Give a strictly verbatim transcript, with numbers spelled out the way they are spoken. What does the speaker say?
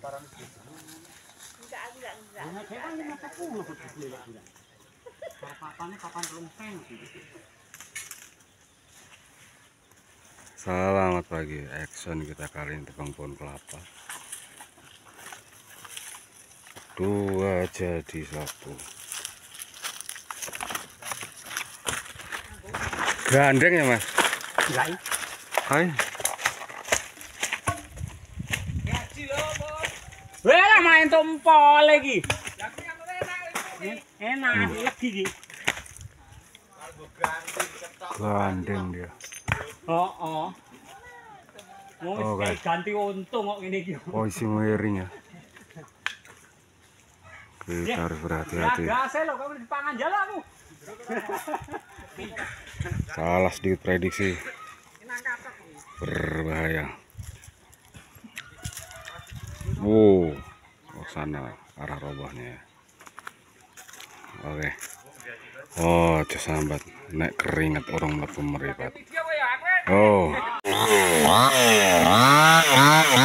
enggak, enggak. Selamat pagi, action kita kali ini tebang pohon kelapa. Dua jadi satu. Gandeng ya mas? Enggak. Hai. Weh main tumpol lagi. Enak lagi iki. Gandeng dia. Oh, oh. Mau Oh, kayak ganti untung kok ini iki. Posisi miring ya. Kita harus berhati-hati. Gasnya lo kamu dipangan jalamu. Salah sedikit prediksi. Berbahaya. Wow, oh sana arah robohnya. Oke. Oh, sambat nek keringat orang mlebu meripat. Oh.